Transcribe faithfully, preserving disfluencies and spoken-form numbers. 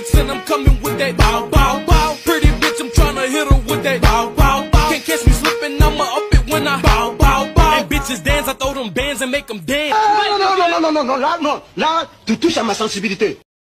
remix and I'm coming with that bow, bow, bow. Pretty bitch, I'm tryna hit her with that bow, bow, bow. Can't catch me slipping, I'ma up it when I bow, bow, bow. And bitches dance, I throw them bands and make them dance. Ah, non, non, non, non, non, non, là, non, là, tu touches à ma sensibilité.